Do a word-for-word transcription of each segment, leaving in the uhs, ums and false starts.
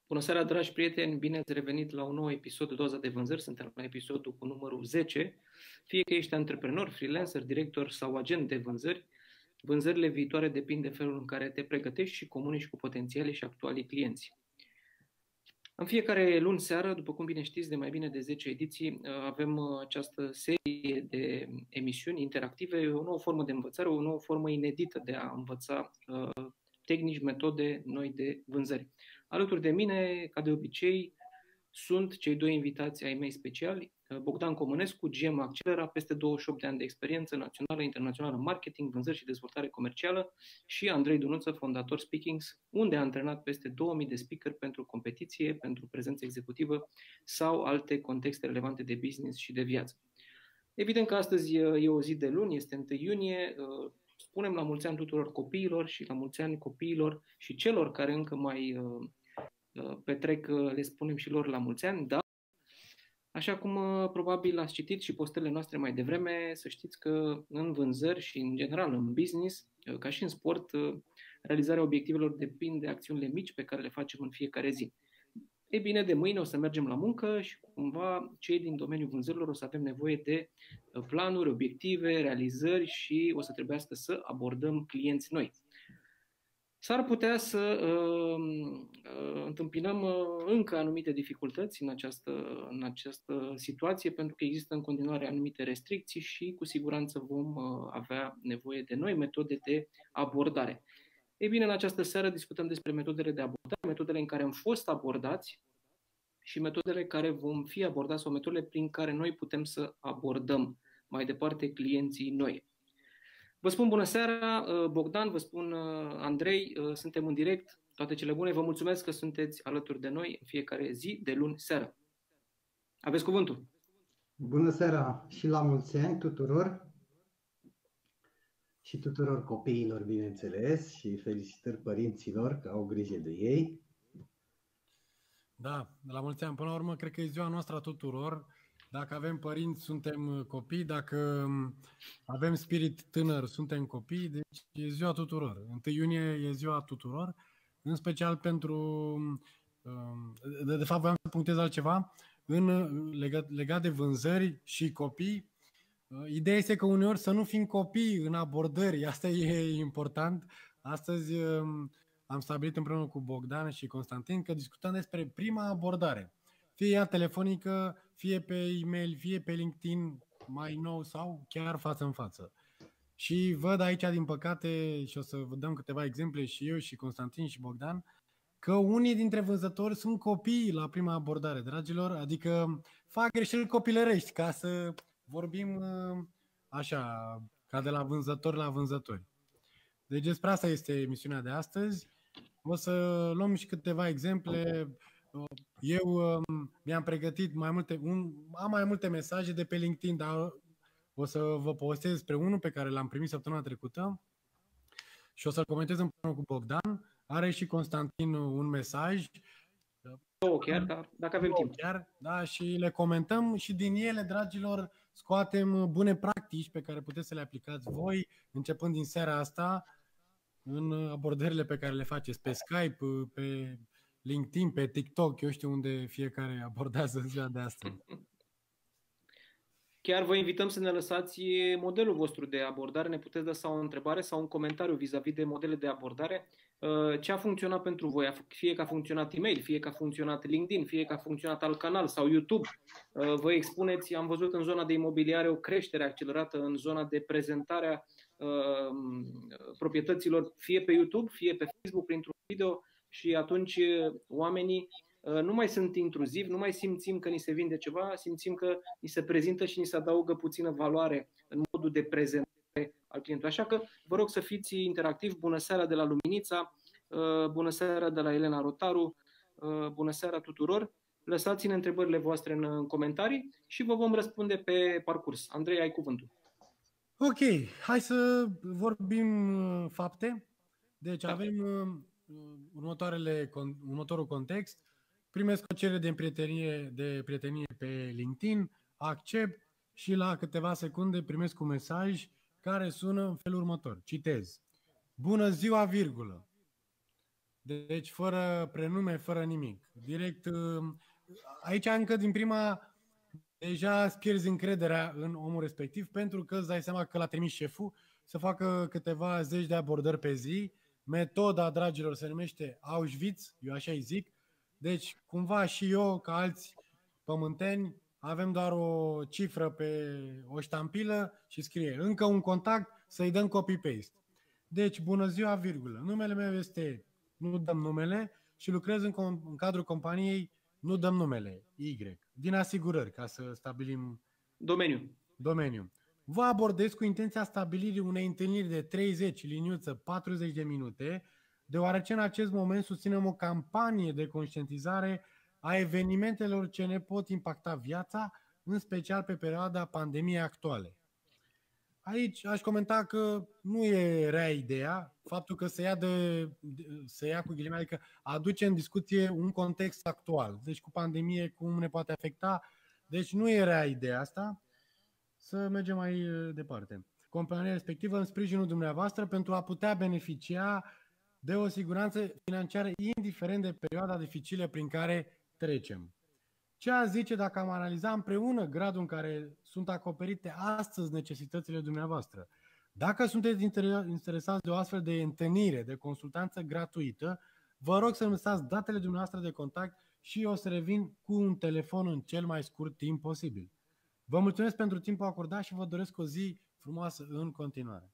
Bună seara, dragi prieteni! Bine ați revenit la un nou episod de Doza de Vânzări. Suntem la episodul cu numărul zece. Fie că ești antreprenor, freelancer, director sau agent de vânzări, vânzările viitoare depind de felul în care te pregătești și comunici cu potențiali și actuali clienți. În fiecare luni seară, după cum bine știți, de mai bine de zece ediții, avem această serie de emisiuni interactive, o nouă formă de învățare, o nouă formă inedită de a învăța tehnici, metode noi de vânzări. Alături de mine, ca de obicei, sunt cei doi invitați ai mei speciali, Bogdan Comănescu, G M Accelera, peste douăzeci și opt de ani de experiență națională, internațională în marketing, vânzări și dezvoltare comercială, și Andrei Dunuță, fondator Speakings, unde a antrenat peste două mii de speaker pentru competiție, pentru prezență executivă sau alte contexte relevante de business și de viață. Evident că astăzi e o zi de luni, este întâi iunie, spunem la mulți ani tuturor copiilor și la mulți ani copiilor și celor care încă mai petrec, le spunem și lor la mulți ani, dar așa cum probabil ați citit și postările noastre mai devreme, să știți că în vânzări și în general în business, ca și în sport, realizarea obiectivelor depinde de acțiunile mici pe care le facem în fiecare zi. Ei bine, de mâine o să mergem la muncă și cumva cei din domeniul vânzărilor o să avem nevoie de planuri, obiective, realizări și o să trebuiască să abordăm clienți noi. S-ar putea să uh, uh, întâmpinăm uh, încă anumite dificultăți în această, în această situație, pentru că există în continuare anumite restricții și cu siguranță vom uh, avea nevoie de noi metode de abordare. Ei bine, în această seară discutăm despre metodele de abordare, metodele în care am fost abordați și metodele care vom fi abordați sau metodele prin care noi putem să abordăm mai departe clienții noi. Vă spun bună seara, Bogdan, vă spun Andrei, suntem în direct, toate cele bune, vă mulțumesc că sunteți alături de noi în fiecare zi de luni seară. Aveți cuvântul. Bună seara și la mulți ani tuturor și tuturor copiilor, bineînțeles, și felicitări părinților că au grijă de ei. Da, la mulți ani. Până la urmă, cred că e ziua noastră a tuturor. Dacă avem părinți, suntem copii. Dacă avem spirit tânăr, suntem copii. Deci e ziua tuturor. întâi iunie e ziua tuturor. În special pentru... De fapt, voiam să punctez altceva. În, legat, legat de vânzări și copii, ideea este că uneori să nu fim copii în abordări. Asta e important. Astăzi am stabilit împreună cu Bogdan și Constantin că discutăm despre prima abordare. Fie ea telefonică, fie pe e-mail, fie pe LinkedIn, mai nou sau chiar față în față. Și văd aici, din păcate, și o să vă dăm câteva exemple și eu și Constantin și Bogdan, că unii dintre vânzători sunt copii la prima abordare, dragilor, adică fac greșeli copilărești, ca să vorbim așa, ca de la vânzători la vânzători. Deci despre asta este emisiunea de astăzi. O să luăm și câteva exemple. Eu mi-am pregătit mai multe, un, am mai multe mesaje de pe LinkedIn, dar o să vă postez despre unul pe care l-am primit săptămâna trecută și o să-l comentez împreună cu Bogdan. Are și Constantin un mesaj. Două chiar, da, dacă avem timp. Chiar, da, și le comentăm și din ele, dragilor, scoatem bune practici pe care puteți să le aplicați voi, începând din seara asta, în abordările pe care le faceți pe Skype, pe LinkedIn, pe TikTok, eu știu unde fiecare abordează ziua de astăzi. Chiar vă invităm să ne lăsați modelul vostru de abordare, ne puteți da sau o întrebare sau un comentariu vis-a-vis de modele de abordare. Ce a funcționat pentru voi? Fie că a funcționat e-mail, fie că a funcționat LinkedIn, fie că a funcționat alt canal sau YouTube. Vă expuneți, am văzut în zona de imobiliare o creștere accelerată în zona de prezentare a proprietăților, fie pe YouTube, fie pe Facebook, printr-un video, și atunci oamenii nu mai sunt intruzivi, nu mai simțim că ni se vinde ceva, simțim că ni se prezintă și ni se adaugă puțină valoare în modul de prezentare al clientului. Așa că vă rog să fiți interactivi. Bună seara de la Luminița, bună seara de la Elena Rotaru, bună seara tuturor. Lăsați-ne întrebările voastre în comentarii și vă vom răspunde pe parcurs. Andrei, ai cuvântul. Ok, hai să vorbim fapte. Deci da. avem următoarele, următorul context. Primesc o cerere de prietenie, de prietenie pe LinkedIn, accept și la câteva secunde primesc un mesaj care sună în felul următor. Citez. Bună ziua, virgulă. Deci fără prenume, fără nimic. Direct, aici încă din prima, deja îți pierzi încrederea în omul respectiv pentru că îți dai seama că l-a trimis șeful să facă câteva zeci de abordări pe zi. Metoda, dragilor, se numește Auschwitz, eu așa îi zic. Deci, cumva și eu, ca alți pământeni, avem doar o cifră pe o ștampilă și scrie încă un contact, să-i dăm copy-paste. Deci, bună ziua, virgulă. Numele meu este, nu dăm numele, și lucrez în, în cadrul companiei, nu dăm numele, Y, din asigurări, ca să stabilim domeniu. domeniu. Vă abordez cu intenția stabilirii unei întâlniri de treizeci, liniuță, patruzeci de minute, deoarece în acest moment susținem o campanie de conștientizare a evenimentelor ce ne pot impacta viața, în special pe perioada pandemiei actuale. Aici aș comenta că nu e rea ideea, faptul că se ia, de, se ia cu ghilimele, adică aduce în discuție un context actual. Deci cu pandemie, cum ne poate afecta. Deci nu e rea ideea asta. Să mergem mai departe. Compania respectivă în sprijinul dumneavoastră pentru a putea beneficia de o siguranță financiară indiferent de perioada dificilă prin care trecem. Ce ați zice dacă am analiza împreună gradul în care sunt acoperite astăzi necesitățile dumneavoastră? Dacă sunteți interesați de o astfel de întâlnire, de consultanță gratuită, vă rog să-mi lăsați datele dumneavoastră de contact și eu o să revin cu un telefon în cel mai scurt timp posibil. Vă mulțumesc pentru timpul acordat și vă doresc o zi frumoasă în continuare.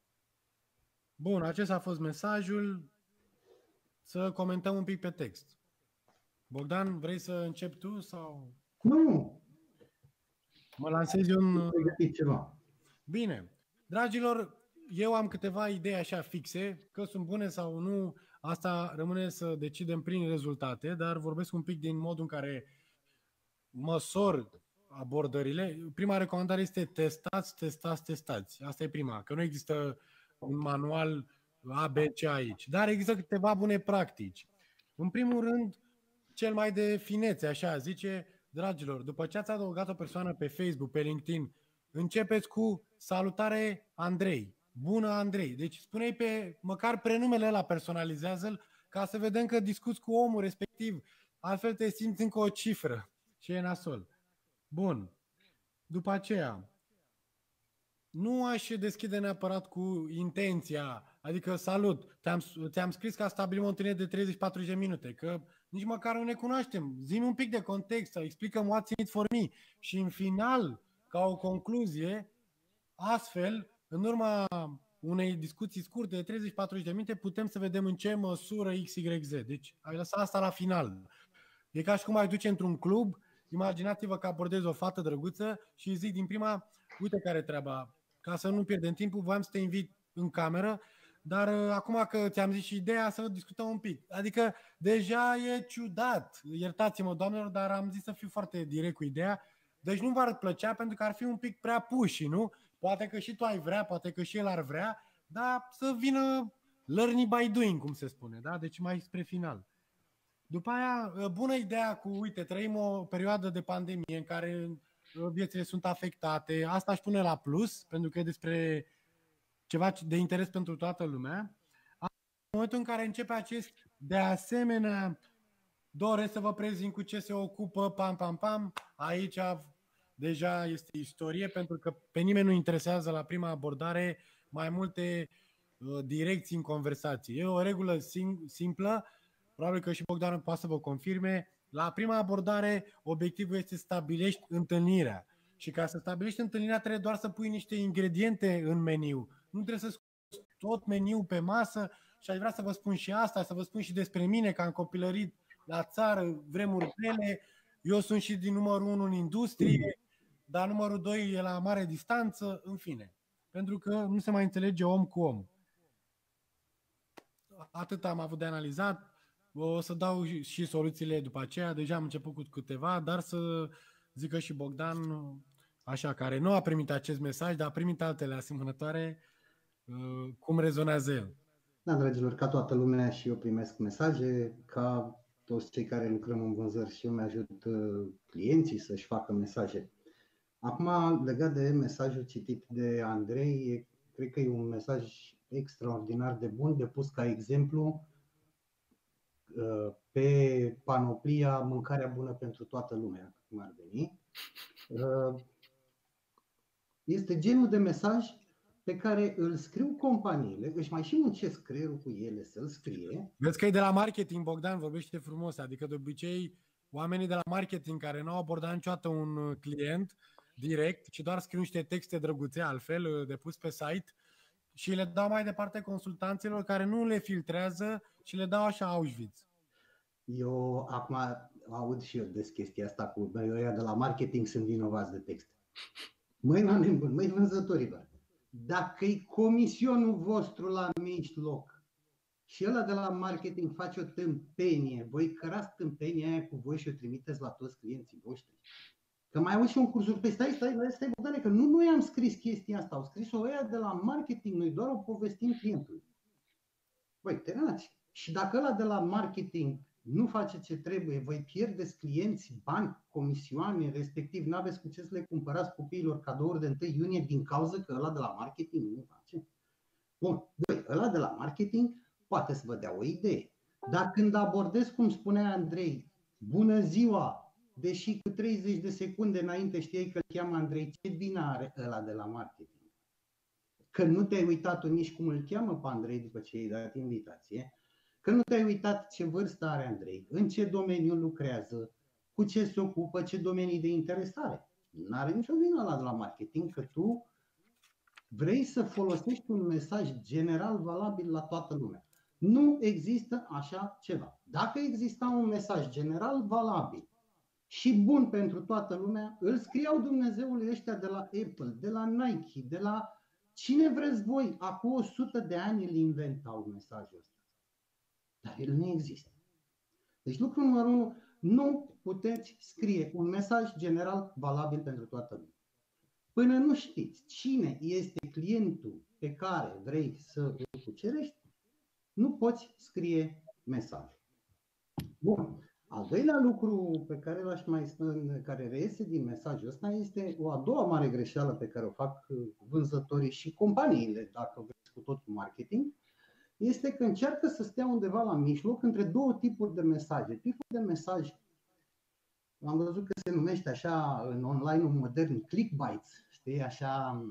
Bun, acesta a fost mesajul. Să comentăm un pic pe text. Bogdan, vrei să începi tu sau? Nu. Mă lansez eu în... ceva. Bine. Dragilor, eu am câteva idei așa fixe, că sunt bune sau nu, asta rămâne să decidem prin rezultate, dar vorbesc un pic din modul în care măsor abordările. Prima recomandare este testați, testați, testați. Asta e prima, că nu există un manual A B C aici, dar există câteva bune practici. În primul rând, cel mai de finețe, așa, zice, dragilor, după ce ați adăugat o persoană pe Facebook, pe LinkedIn, începeți cu salutare Andrei, bună Andrei. Deci spune-i pe măcar prenumele ăla, personalizează-l, ca să vedem că discuți cu omul respectiv. Altfel te simți încă o cifră și e nasol. Bun. După aceea, nu aș deschide neapărat cu intenția, adică salut, te-am, te-am scris ca stabilim o întâlnire de treizeci patruzeci de minute, că nici măcar nu ne cunoaștem. Zi-mi un pic de context, să explicăm what's in it for me. Și în final, ca o concluzie, astfel, în urma unei discuții scurte de treizeci patruzeci de minute, putem să vedem în ce măsură X Y Z. Deci ai lăsat asta la final. E ca și cum ai duce într-un club, imaginați-vă că abordezi o fată drăguță și îi zic din prima, uite care e treaba, ca să nu pierdem timpul, voiam să te invit în cameră, dar acum că ți-am zis și ideea, să discutăm un pic. Adică deja e ciudat, iertați-mă doamnelor, dar am zis să fiu foarte direct cu ideea, deci nu v-ar plăcea pentru că ar fi un pic prea pushy, nu? Poate că și tu ai vrea, poate că și el ar vrea, dar să vină learning by doing, cum se spune, da? Deci mai spre final. După aia, bună ideea cu, uite, trăim o perioadă de pandemie în care viețile sunt afectate, asta aș pune la plus, pentru că e despre ceva de interes pentru toată lumea. În momentul în care începe acest, de asemenea, doresc să vă prezint cu ce se ocupă, pam, pam, pam, aici deja este istorie, pentru că pe nimeni nu interesează la prima abordare mai multe uh, direcții în conversație. E o regulă sim- simplă, probabil că și Bogdan poate să vă confirme. La prima abordare, obiectivul este să stabilești întâlnirea. Și ca să stabilești întâlnirea, trebuie doar să pui niște ingrediente în meniu. Nu trebuie să scoți tot meniul pe masă și aș vrea să vă spun și asta, să vă spun și despre mine, că am copilărit la țară, vremuri grele. Eu sunt și din numărul unu în industrie, dar numărul doi e la mare distanță, în fine. Pentru că nu se mai înțelege om cu om. Atât am avut de analizat. O să dau și soluțiile după aceea, deja am început cu câteva, dar să zică și Bogdan, așa, care nu a primit acest mesaj, dar a primit altele asemănătoare, cum rezonează el. Da, dragilor, ca toată lumea și eu primesc mesaje, ca toți cei care lucrăm în vânzări și eu mi-ajut clienții să-și facă mesaje. Acum, legat de mesajul citit de Andrei, cred că e un mesaj extraordinar de bun, de pus ca exemplu pe panoplia mâncarea bună pentru toată lumea, cum ar veni. Este genul de mesaj pe care îl scriu companiile, își mai și muncesc creierul cu ele să-l scrie. Vezi că e de la marketing, Bogdan, vorbește frumos, adică de obicei oamenii de la marketing care nu au abordat niciodată un client direct, ci doar scriu niște texte drăguțe, altfel, de pus pe site și le dau mai departe consultanților care nu le filtrează și le dau așa Auschwitz. Eu acum aud și eu des chestia asta cu băi, ăia de la marketing sunt vinovați de texte. Măi, oameni buni, măi, vânzătorilor, dacă-i comisionul vostru la mijloc și ăla de la marketing face o tâmpenie, voi cărați tâmpenia aia cu voi și o trimiteți la toți clienții voștri. Că mai auzi și un cursuri, pe stai, stai, stai, Bogdane, că nu noi am scris chestia asta, au scris-o ăia de la marketing, noi doar o povestim clientului. Băi, terminați. Și dacă ăla de la marketing nu face ce trebuie, voi pierdeți clienți, bani, comisioane, respectiv n-aveți cu ce să le cumpărați copiilor cadouri de întâi iunie din cauza că ăla de la marketing nu face. Bun, doi, ăla de la marketing poate să vă dea o idee. Dar când abordez, cum spunea Andrei, bună ziua, deși cu treizeci de secunde înainte știai că îl cheamă Andrei, ce bine are ăla de la marketing? Că nu te-ai uitat nici cum îl cheamă pe Andrei după ce i-ai dat invitație, că nu te-ai uitat ce vârstă are Andrei, în ce domeniu lucrează, cu ce se ocupă, ce domenii de interes are. Nu are nicio vină ăla de la marketing, că tu vrei să folosești un mesaj general valabil la toată lumea. Nu există așa ceva. Dacă exista un mesaj general valabil și bun pentru toată lumea, îl scriau Dumnezeului ăștia de la Apple, de la Nike, de la cine vreți voi. Acum o sută de ani îl inventau mesajul ăsta. Dar el nu există. Deci lucrul numărul unu, nu puteți scrie un mesaj general valabil pentru toată lumea. Până nu știți cine este clientul pe care vrei să îl cucerești, nu poți scrie mesaj. Bun. Al doilea lucru pe care l-aș mai spune, care reiese din mesajul ăsta, este o a doua mare greșeală pe care o fac vânzătorii și companiile, dacă vreți cu tot cu marketing, este că încearcă să stea undeva la mijloc între două tipuri de mesaje. Tipul de mesaj, am văzut că se numește așa în online-ul modern clickbites, știi, așa...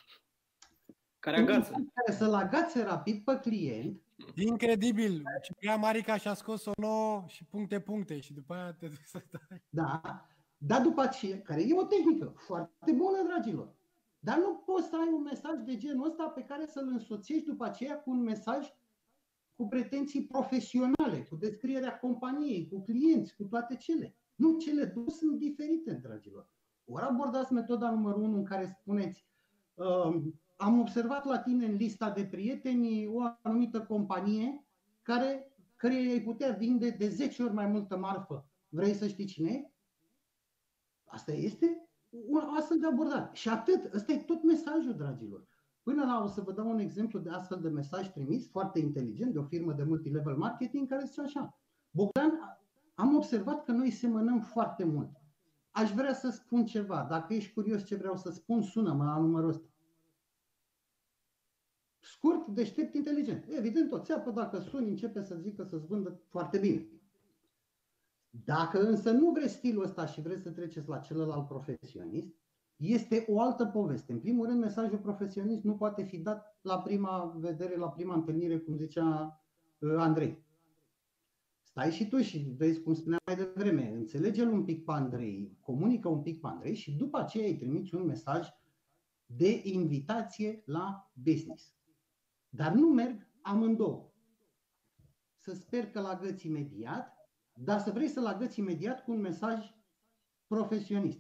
Care agață. Care să-l agațe rapid pe client. Incredibil! Ciprian Marica și-a scos o nouă și puncte, puncte și după aia te duci să stai. Da, dar după aceea, care e o tehnică foarte bună, dragilor. Dar nu poți să ai un mesaj de genul ăsta pe care să-l însoțești după aceea cu un mesaj cu pretenții profesionale, cu descrierea companiei, cu clienți, cu toate cele. Nu, cele două sunt diferite, dragilor. Ori abordați metoda numărul unu în care spuneți uh, am observat la tine în lista de prieteni o anumită companie care, care îi putea vinde de zece ori mai multă marfă. Vrei să știi cine e? Asta este o astfel de abordare. Și atât. Ăsta e tot mesajul, dragilor. Până la o să vă dau un exemplu de astfel de mesaj trimis, foarte inteligent, de o firmă de multilevel marketing, care zice așa: Bogdan, am observat că noi semănăm foarte mult. Aș vrea să spun ceva. Dacă ești curios ce vreau să spun, sună-mă la numărul ăsta. Scurt, deștept, inteligent. Evident, o țeapă, dacă suni, începe să zică să-ți vândă foarte bine. Dacă însă nu vreți stilul ăsta și vreți să treceți la celălalt profesionist, este o altă poveste. În primul rând, mesajul profesionist nu poate fi dat la prima vedere, la prima întâlnire, cum zicea Andrei. Stai și tu și vezi, cum spuneam mai devreme, înțelege-l un pic pe Andrei, comunică un pic pe Andrei și după aceea îi trimiți un mesaj de invitație la business. Dar nu merg amândouă. Să sper că l-agăți imediat, dar să vrei să-l agăți imediat cu un mesaj profesionist.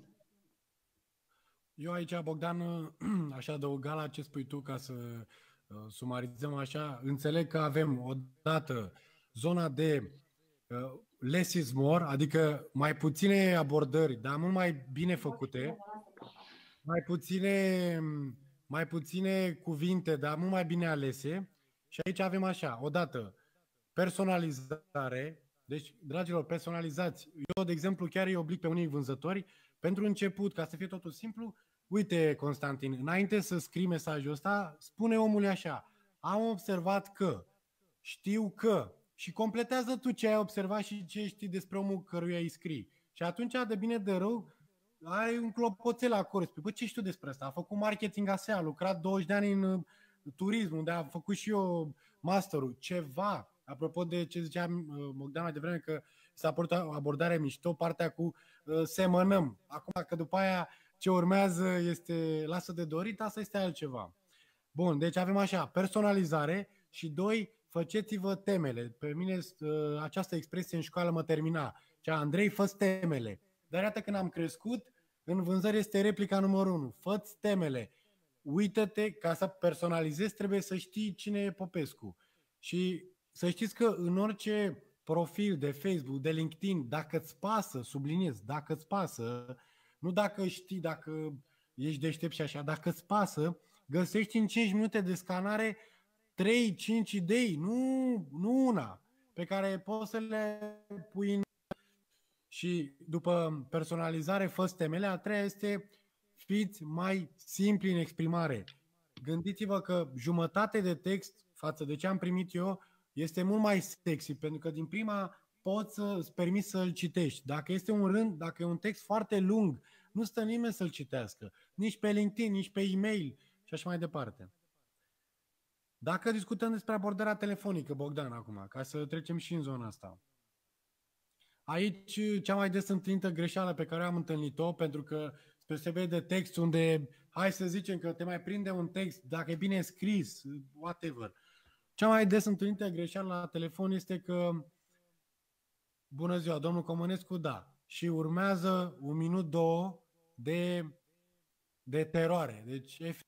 Eu aici, Bogdan, aș adăuga la ce spui tu ca să sumarizăm așa. Înțeleg că avem odată zona de less is more, adică mai puține abordări, dar mult mai bine făcute, mai puține, mai puține cuvinte, dar mult mai bine alese. Și aici avem așa, odată, personalizare. Deci, dragilor, personalizați. Eu, de exemplu, chiar îi oblig pe unii vânzători, pentru început, ca să fie totul simplu, uite, Constantin, înainte să scrii mesajul ăsta, spune omului așa: am observat că, știu că, și completează tu ce ai observat și ce știi despre omul căruia îi scrii. Și atunci, de bine de rău, ai un clopoțel acolo. Spui, bă, ce știu despre asta? A făcut marketing asea, a lucrat douăzeci de ani în turism, unde a făcut și eu masterul. Ceva. Apropo de ce zicea Bogdan mai devreme, că s-a părut abordarea mișto, partea cu uh, semănăm. Acum că după aia ce urmează este lasă de dorit, asta este altceva. Bun, deci avem așa, personalizare și doi, faceți-vă temele. Pe mine uh, această expresie în școală mă termina. Cea, Andrei, fă-ți temele. Dar iată când am crescut, în vânzări este replica numărul unu. Fă-ți temele. Uită-te, ca să personalizezi, trebuie să știi cine e Popescu. Și să știți că în orice profil de Facebook, de LinkedIn, dacă îți pasă, subliniez, dacă îți pasă, nu dacă știi, dacă ești deștept și așa, dacă îți pasă, găsești în cinci minute de scanare trei cinci idei, nu, nu una, pe care poți să le pui în... Și după personalizare, fă-ți temele. A treia este fiți mai simpli în exprimare. Gândiți-vă că jumătate de text față de ce am primit eu este mult mai sexy, pentru că din prima poți să îți permiți să-l citești. Dacă este un rând, dacă e un text foarte lung, nu stă nimeni să-l citească. Nici pe LinkedIn, nici pe e-mail și așa mai departe. Dacă discutăm despre abordarea telefonică, Bogdan, acum, ca să trecem și în zona asta. Aici, cea mai des întâlnită greșeală pe care am întâlnit-o, pentru că spre deosebire de text unde, hai să zicem că te mai prinde un text, dacă e bine scris, whatever. Cea mai des întâlnită greșeală la telefon este că, bună ziua, domnul Comănescu, da, și urmează un minut, două de, de teroare. Deci, efectiv.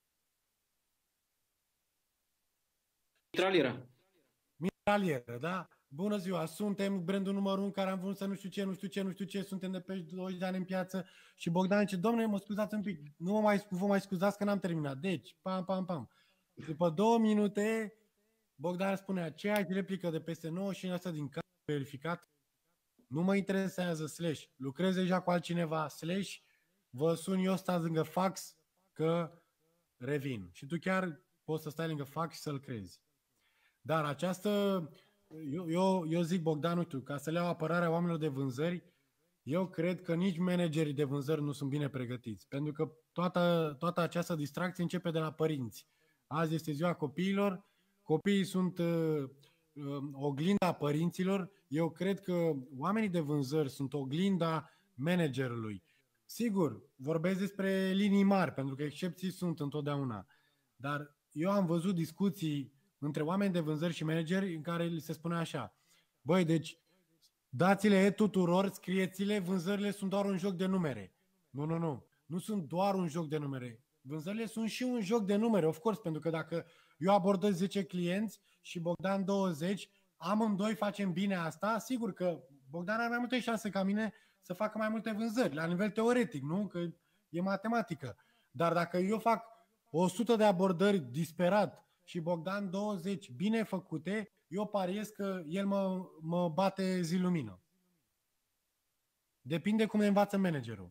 Mitralieră. Mitralieră, da? Bună ziua, suntem brandul numărul unu care am vrut să nu știu ce, nu știu ce, nu știu ce, suntem de pe douăzeci de ani în piață și Bogdan zice, domnule, mă scuzați un pic, nu mă mai, vă mai scuzați că n-am terminat. Deci, pam, pam, pam. După două minute, Bogdan spune aceeași replică de peste nouăzeci și cinci la sută din caz verificat. Nu mă interesează, slash, lucrez deja cu altcineva, slash, vă sun eu, stați lângă fax, că revin. Și tu chiar poți să stai lângă fax și să-l crezi. Dar această, eu, eu, eu zic, Bogdan, uite, ca să le iau apărarea oamenilor de vânzări, eu cred că nici managerii de vânzări nu sunt bine pregătiți. Pentru că toată, toată această distracție începe de la părinți. Azi este ziua copiilor, copiii sunt uh, uh, oglinda părinților. Eu cred că oamenii de vânzări sunt oglinda managerului. Sigur, vorbesc despre linii mari, pentru că excepții sunt întotdeauna. Dar eu am văzut discuții între oameni de vânzări și manageri în care li se spune așa: băi, deci dați-le tuturor, scrieți-le, vânzările sunt doar un joc de numere. Nu, nu, nu. Nu sunt doar un joc de numere. Vânzările sunt și un joc de numere, of course, pentru că dacă eu abordez zece clienți și Bogdan douăzeci, amândoi facem bine asta, sigur că Bogdan are mai multe șanse ca mine să facă mai multe vânzări, la nivel teoretic, nu? Că e matematică. Dar dacă eu fac o sută de abordări disperat și Bogdan douăzeci bine făcute, eu pariez că el mă, mă bate zi lumină. Depinde cum ne învață managerul.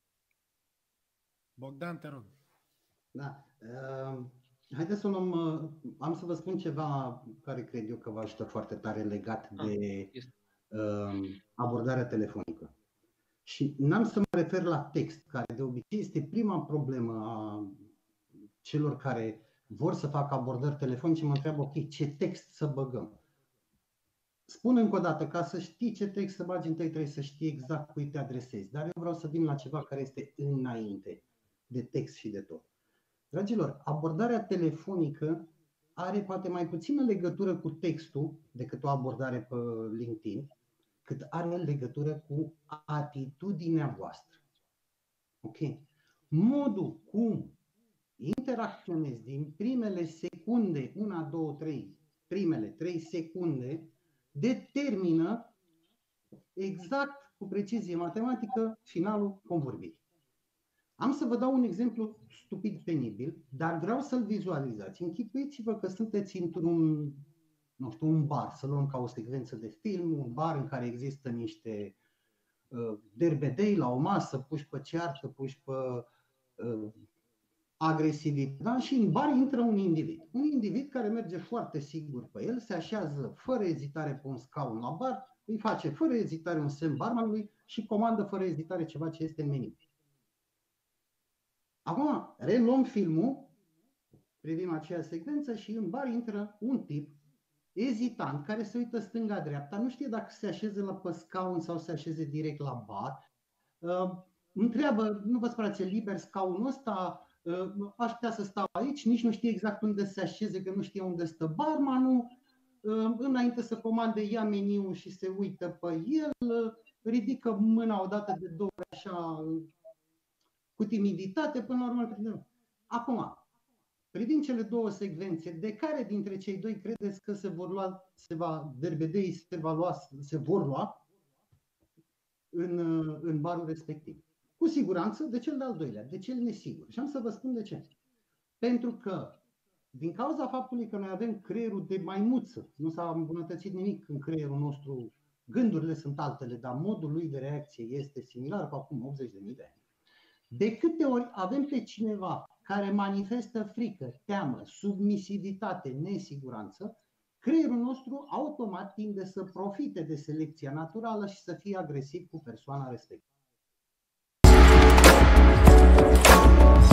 Bogdan, te rog. Da. Uh, haideți să luăm, uh, am să vă spun ceva care cred eu că vă ajută foarte tare legat de uh, abordarea telefonică. Și n-am să mă refer la text, care de obicei este prima problemă a celor care vor să facă abordări telefonice, mă întreabă, ok, ce text să băgăm? Spun încă o dată, ca să știi ce text să bagi întâi, trebuie să știi exact cui te adresezi. Dar eu vreau să vin la ceva care este înainte de text și de tot. Dragilor, abordarea telefonică are poate mai puțină legătură cu textul decât o abordare pe LinkedIn, cât are legătură cu atitudinea voastră. Ok? Modul cum interacționezi din primele secunde, una, două, trei, primele trei secunde, determină exact, cu precizie matematică, finalul convorbirii. Am să vă dau un exemplu stupid penibil, dar vreau să-l vizualizați. Închipuiți-vă că sunteți într-un, nu știu, un bar, să luăm ca o secvență de film, un bar în care există niște uh, derbedei la o masă, puși pe ceartă, puși pe uh, agresivitate, da? Și în bar intră un individ. Un individ care merge foarte sigur pe el, se așează fără ezitare pe un scaun la bar, îi face fără ezitare un semn barmanului și comandă fără ezitare ceva ce este în meniu. Acum, reluăm filmul, privim aceeași secvență și în bar intră un tip ezitant, care se uită stânga-dreapta, nu știe dacă se așeze la pe scaun sau se așeze direct la bar. Uh, întreabă, nu vă sperați, e liber scaunul ăsta? Uh, aș putea să stau aici, nici nu știe exact unde se așeze, că nu știe unde stă barmanul. Uh, înainte să comande, ia meniul și se uită pe el, uh, ridică mâna odată de două ori așa, cu timiditate, până la urmă îl prinde. Acum, privind cele două secvențe, de care dintre cei doi credeți că se vor lua, se va derbedei, se, va lua, se vor lua în, în barul respectiv? Cu siguranță de cel de-al doilea, de cel nesigur. Și am să vă spun de ce. Pentru că, din cauza faptului că noi avem creierul de maimuță, nu s-a îmbunătățit nimic în creierul nostru, gândurile sunt altele, dar modul lui de reacție este similar cu acum optzeci de mii de ani. De câte ori avem pe cineva care manifestă frică, teamă, submisivitate, nesiguranță, creierul nostru automat tinde să profite de selecția naturală și să fie agresiv cu persoana respectivă.